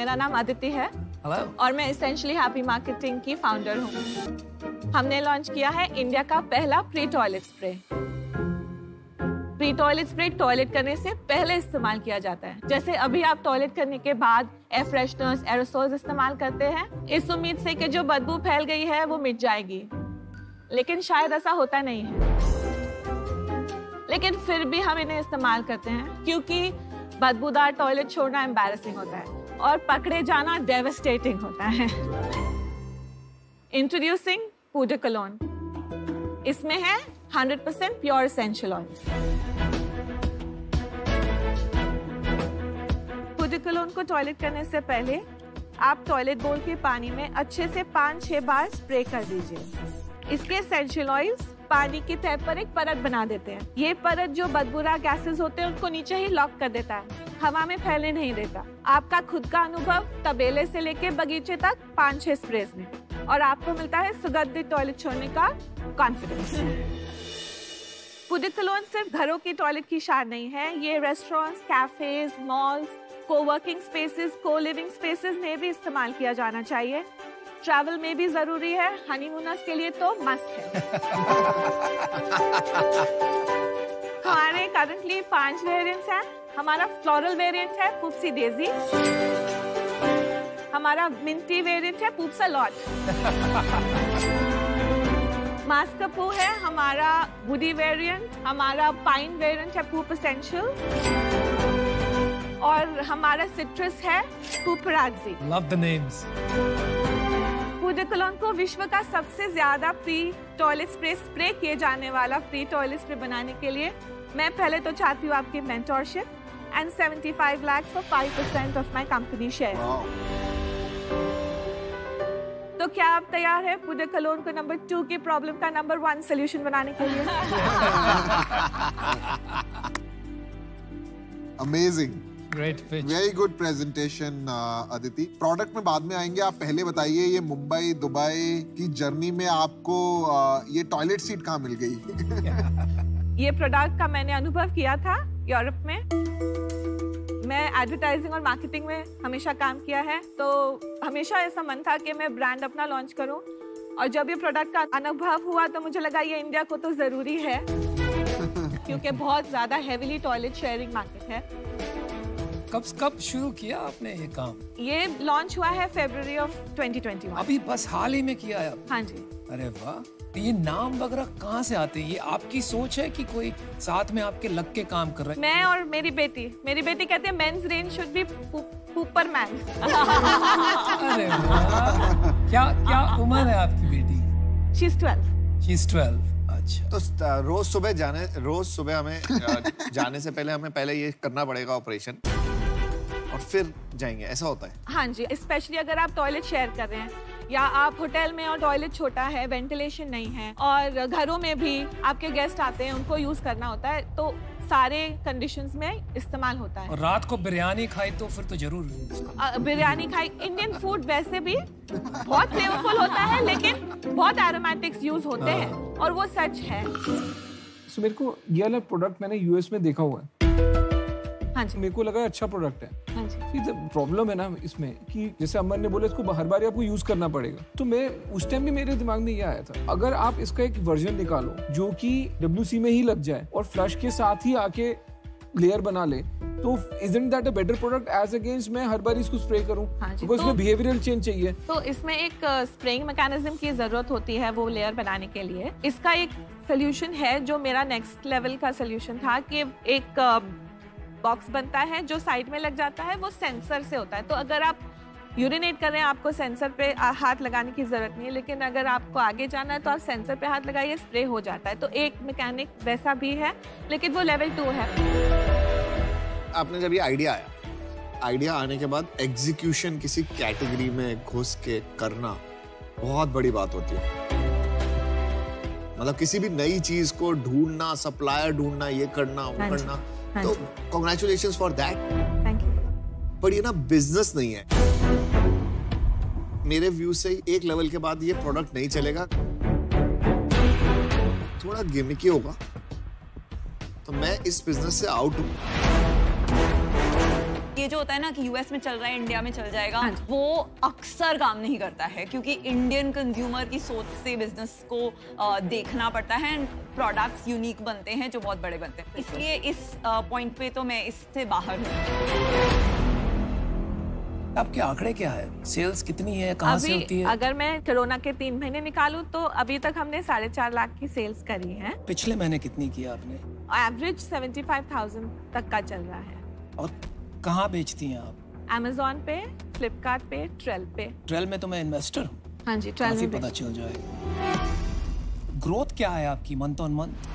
मेरा नाम अदिति है। Hello. और मैं एसेंशियली हैप्पी मार्केटिंग की फाउंडर हूँ। हमने लॉन्च किया है इंडिया का पहला pre toilet spray. Pre toilet spray toilet करने से पहले इस्तेमाल किया जाता है। जैसे अभी आप टॉयलेट करने के बाद एयर फ्रेशनर्स, एरोसोल्स इस्तेमाल करते हैं इस उम्मीद से कि जो बदबू फैल गई है वो मिट जाएगी, लेकिन शायद ऐसा होता नहीं है। लेकिन फिर भी हम इन्हें इस्तेमाल करते हैं क्योंकि बदबूदार टॉयलेट छोड़ना एम्बैरेसिंग होता है और पकड़े जाना डेवास्टेटिंग होता है। Introducing Pooja cologne. इसमें है 100% pure essential oil. Pooja clone को टॉयलेट करने से पहले आप टॉयलेट बोल के पानी में अच्छे से 5-6 बार स्प्रे कर दीजिए। इसके एसेंशियल ऑयल्स पानी की तह पर एक परत बना देते हैं। ये परत जो बदबूदार गैसेस होते हैं उनको नीचे ही लॉक कर देता है, हवा में फैलने नहीं देता। आपका खुद का अनुभव तबेले से लेके बगीचे तक 5-6 स्प्रेज में, और आपको मिलता है सुगंधित टॉयलेट छोड़ने का कॉन्फिडेंस। पूजा कलोन सिर्फ घरों की टॉयलेट की शान नहीं है, ये restaurants, cafes, malls, coworking spaces, coliving spaces में भी इस्तेमाल किया जाना चाहिए। ट्रैवल में भी जरूरी है, हनीमूनर्स के लिए तो मस्त है। हमारे करंटली 5 वेरिएंट्स हैं। हमारा फ्लोरल वेरिएंट है पूप्सी डेजी, हमारा मिंटी वेरिएंट है पूप्सा लॉट, मास्कापू है हमारा वुडी वेरिएंट, हमारा पाइन वेरिएंट है पूप एसेंशियल, और हमारा सिट्रस है pooparazzi. Love the names. Pooja clone को विश्व का सबसे ज्यादा प्री टॉयलेट स्प्रे किए जाने वाला प्री टॉयलेट स्प्रे बनाने के लिए मैं पहले तो चाहती हूँ आपकी mentorship and 75 lakh for 5% of my company share. तो क्या आप तैयार है पूजा कलोन को नंबर 2 की प्रॉब्लम का नंबर 1 सोल्यूशन बनाने के लिए? Amazing, Great pitch. Very good presentation Aditi. Product में बाद में आएंगे, आप पहले बताइए ये मुंबई दुबई की जर्नी में आपको ये टॉयलेट सीट कहाँ मिल गई? ये प्रोडक्ट का मैंने अनुभव किया था यूरोप में। मैं एडवर्टाइजिंग और मार्केटिंग में हमेशा काम किया है, तो हमेशा ऐसा मन था कि मैं ब्रांड अपना लॉन्च करूं, और जब ये प्रोडक्ट का अनुभव हुआ तो मुझे लगा ये इंडिया को तो जरूरी है क्योंकि बहुत ज्यादा हेवीली टॉयलेट शेयरिंग मार्केट है। कब शुरू किया आपने ये काम? ये लॉन्च हुआ है फरवरी ऑफ 2021। अभी बस हाल ही में किया है? हाँ जी। अरे वाह, तो ये नाम वगैरह कहाँ से आते हैं? ये आपकी सोच है कि कोई साथ में आपके लग के काम कर रहा है? मैं और मेरी बेटी कहती है men's range should be superman. अरे वाह, क्या उम्र है आपकी बेटी? She's 12. She's 12. अच्छा। तो रोज सुबह हमें जाने से पहले हमें पहले ये करना पड़ेगा ऑपरेशन, और फिर जाएंगे, ऐसा होता है? हाँ जी, स्पेशली अगर आप टॉयलेट शेयर कर रहे हैं या आप होटल में और टॉयलेट छोटा है, वेंटिलेशन नहीं है, और घरों में भी आपके गेस्ट आते हैं उनको यूज करना होता है, तो सारे कंडीशंस में इस्तेमाल होता है। और रात को बिरयानी खाई तो फिर तो जरूर बिरयानी खाई। इंडियन फूड वैसे भी बहुत फ्लेवरफुल होता है, लेकिन बहुत एरोमेटिक्स यूज होते हैं, और वो सच है। So, मेरे को ये वाला प्रोडक्ट मैंने यूएस में देखा हुआ है। हाँ जी। मेरे को लगा अच्छा प्रोडक्ट है। हाँ जी। प्रॉब्लम है ना इसमें कि जैसे अमन ने बोला इसको हर बार आपको यूज करना पड़ेगा, तो मैं उस टाइम भी मेरे दिमाग में ये आया था, अगर आप इसका एक वर्जन निकालो जो कि WC में ही लग जाए और फ्लश के साथ ही आके लेयर बना ले, तो isn't that a better product as against मैं हर बार इसको स्प्रे करूं? हाँ जी, बिकॉज़ इसमें बिहेवियरल चेंज चाहिए। तो इसमें एक स्प्रेइंग मैकेनिज्म की जरूरत होती है वो लेयर बनाने के लिए। इसका एक सोल्यूशन है जो मेरा नेक्स्ट लेवल का सोल्यूशन था, कि एक बॉक्स बनता है जो साइड में लग जाता है, वो सेंसर से होता है। तो अगर आप यूरिनेट कर रहे हैं आपको सेंसर पे हाथ लगाने की जरूरत नहीं है, लेकिन अगर आपको आगे जाना है तो आप सेंसर पे हाथ लगाइए, स्प्रे हो जाता है। तो एक मैकेनिक वैसा भी है, लेकिन वो लेवल 2 है। आपने जब ये आइडिया आने के बाद एग्जीक्यूशन किसी कैटेगरी में घुस के करना बहुत बड़ी बात होती है। मतलब किसी भी नई चीज को ढूंढना, सप्लायर ढूंढना, ये करना, वो करना, तो congratulations for that. Thank you. पर ये ना बिजनेस नहीं है। मेरे व्यू से एक लेवल के बाद ये प्रोडक्ट नहीं चलेगा, थोड़ा गिमिकी होगा, तो मैं इस बिजनेस से आउट हूं। ये ये जो होता है ना कि यूएस में चल रहा है इंडिया में चल जाएगा, हाँ। वो अक्सर काम नहीं करता है, क्योंकि इंडियन कंज्यूमर की सोच से बिजनेस को देखना पड़ता है एंड प्रोडक्ट्स यूनिक बनते हैं जो बहुत बड़े बनते हैं। इसलिए इस पॉइंट पे तो मैं इससे बाहर हूँ। आपके आंकड़े क्या है? सेल्स कितनी है, कहाँ से होती है? अगर मैं कोरोना के 3 महीने निकालूं तो अभी तक हमने 4.5 लाख की सेल्स करी है। पिछले महीने कितनी की आपने? एवरेज 75,000 तक का चल रहा है। और कहाँ बेचती हैं आप? Amazon पे, फ्लिपकार्ट पे, ट्रेल पे। ट्रेल में तो मैं इन्वेस्टर हूँ। हाँ जी, ट्रेल काफी में पता चल जाएगा। ग्रोथ क्या है आपकी month on month?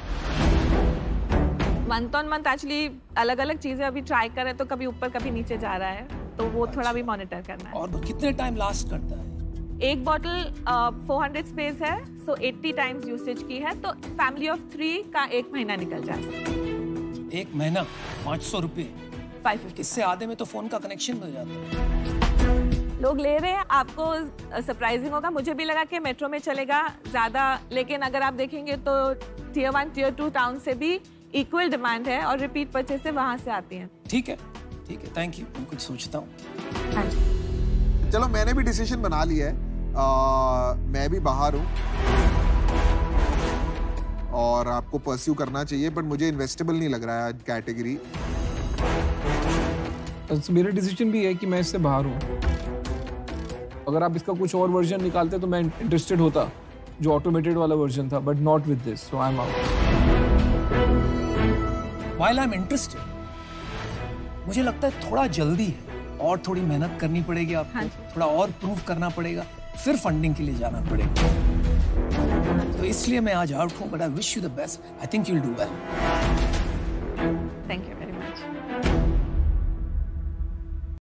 Month on month actually अलग अलग चीजें अभी ट्राई कर रहे हैं, तो कभी ऊपर कभी नीचे जा रहा है, तो वो थोड़ा भी मॉनिटर करना है। और कितने टाइम लास्ट करता है? एक बॉटल 400 स्पेस है, सो 80 टाइम्स यूसेज की है, तो फैमिली ऑफ 3 का 1 महीना निकल जाता है। 1 महीना 500 रुपए, 550। इससे आधे में तो फोन का कनेक्शन मिल जाता है। लोग ले रहे हैं। आपको सरप्राइजिंग होगा, मुझे भी लगा कि मेट्रो में चलेगा ज्यादा, लेकिन अगर आप देखेंगे तो Tier 1, Tier 2 टाउन से भी इक्वल डिमांड है और रिपीट परचेज से वहां से आती हैं। ठीक है, थैंक यू। मैं कुछ सोचता हूँ। हाँ जी। चलो, मैंने भी डिसीजन बना लिया है। मैं भी बाहर हूँ और आपको परस्यू करना चाहिए, बट मुझे इन्वेस्टेबल नहीं लग रहा है कैटेगरी। मेरा डिसीजन भी है कि मैं इससे बाहर हूँ। अगर आप इसका कुछ और वर्जन निकालते तो मैं इंटरेस्टेड होता, जो ऑटोमेटेड वाला वर्जन था, but not with this, so I am out. While I'm interested, मुझे लगता है थोड़ा जल्दी है और थोड़ी मेहनत करनी पड़ेगी आपको। हाँ। थोड़ा और प्रूव करना पड़ेगा, फिर फंडिंग के लिए जाना पड़ेगा। तो इसलिए मैं आज आउट हूँ, but I wish you the best. I think you will do well. Thank you.